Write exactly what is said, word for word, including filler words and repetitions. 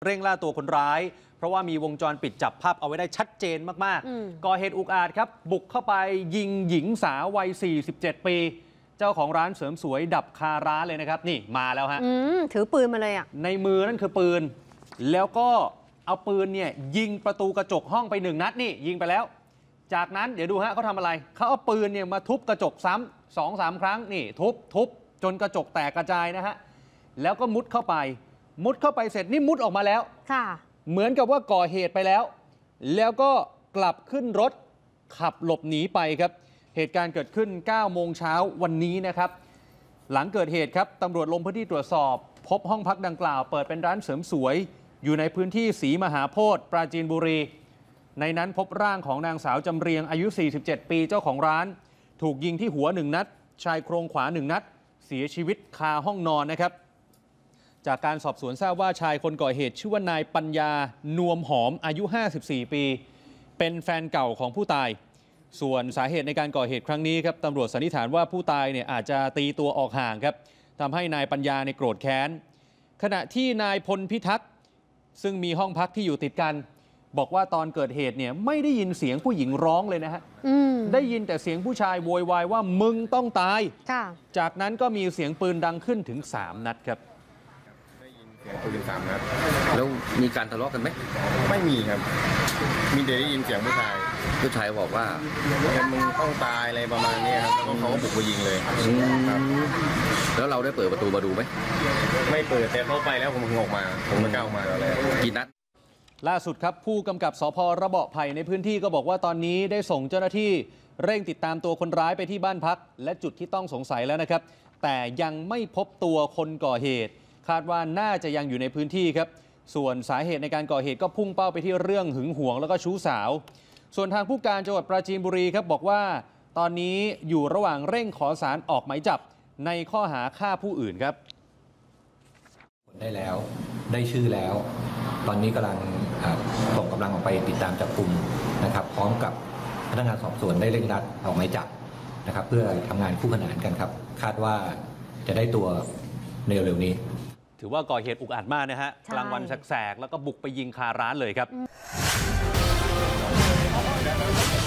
เร่งล่าตัวคนร้ายเพราะว่ามีวงจรปิดจับภาพเอาไว้ได้ชัดเจนมากๆก่อเหตุอุกอาจครับบุกเข้าไปยิงหญิงสาววัยสี่สิบเจ็ดปีเจ้าของร้านเสริมสวยดับคาร้านเลยนะครับนี่มาแล้วฮะถือปืนมาเลยอ่ะในมือนั่นคือปืนแล้วก็เอาปืนเนี่ยยิงประตูกระจกห้องไปหนึ่งนัดนี่ยิงไปแล้วจากนั้นเดี๋ยวดูฮะเขาทำอะไรเขาเอาปืนเนี่ยมาทุบกระจกซ้ำสองสามครั้งนี่ทุบทุบจนกระจกแตกกระจายนะฮะแล้วก็มุดเข้าไปมุดเข้าไปเสร็จนี่มุดออกมาแล้วค่ะเหมือนกับว่าก่อเหตุไปแล้วแล้วก็กลับขึ้นรถขับหลบหนีไปครับเหตุการณ์เกิดขึ้นเก้าโมงเช้าวันนี้นะครับหลังเกิดเหตุครับตำรวจลงพื้นที่ตรวจสอบพบห้องพักดังกล่าวเปิดเป็นร้านเสริมสวยอยู่ในพื้นที่ศรีมหาโพธิ์ปราจีนบุรีในนั้นพบร่างของนางสาวจำเรียงอายุสี่สิบเจ็ดปีเจ้าของร้านถูกยิงที่หัวหนึ่งนัดชายโครงขวาหนึ่งนัดเสียชีวิตคาห้องนอนนะครับจากการสอบสวนทราบว่าชายคนก่อเหตุชื่อว่านายปัญญานวมหอมอายุห้าสิบสี่ปีเป็นแฟนเก่าของผู้ตายส่วนสาเหตุในการก่อเหตุครั้งนี้ครับตำรวจสันนิษฐานว่าผู้ตายเนี่ยอาจจะตีตัวออกห่างครับทำให้นายปัญญาในโกรธแค้นขณะที่นายพลพิทักษ์ซึ่งมีห้องพักที่อยู่ติดกันบอกว่าตอนเกิดเหตุเนี่ยไม่ได้ยินเสียงผู้หญิงร้องเลยนะฮะได้ยินแต่เสียงผู้ชายโวยวายว่ามึงต้องตายจากนั้นก็มีเสียงปืนดังขึ้นถึงสามนัดครับได้ยินเสียงปืนสามนัดแล้วมีการทะเลาะกันไหมไม่มีครับมีแต่ได้ยินเสียงผู้ชายผู้ชายบอกว่ามึงต้องตายอะไรประมาณนี้ครับแล้วเขาก็บุกมายิงเลยครับแล้วเราได้เปิดประตูมาดูไหมไม่เปิดแต่เข้าไปแล้วผมออกมาผมไม่กล้าออกมาแล้วกี่นัดล่าสุดครับผู้กำกับสภ.ระเบาะไผ่ในพื้นที่ก็บอกว่าตอนนี้ได้ส่งเจ้าหน้าที่เร่งติดตามตัวคนร้ายไปที่บ้านพักและจุดที่ต้องสงสัยแล้วนะครับแต่ยังไม่พบตัวคนก่อเหตุคาดว่าน่าจะยังอยู่ในพื้นที่ครับส่วนสาเหตุในการก่อเหตุก็พุ่งเป้าไปที่เรื่องหึงหวงแล้วก็ชู้สาวส่วนทางผู้การจังหวัดปราจีนบุรีครับบอกว่าตอนนี้อยู่ระหว่างเร่งขอศาลออกหมายจับในข้อหาฆ่าผู้อื่นครับได้แล้วได้ชื่อแล้วตอนนี้กำลังส่งกำลังออกไปติดตามจับกลุ่มนะครับพร้อมกับพนักงานสอบสวนได้เร่งรัดออกหมายจับนะครับเพื่อทำงานคู่ขนานกันครับคาดว่าจะได้ตัวในเร็วนี้ถือว่าก่อเหตุอุกอาจมากนะฮะกลางวันแสกๆแล้วก็บุกไปยิงคาร้านเลยครับ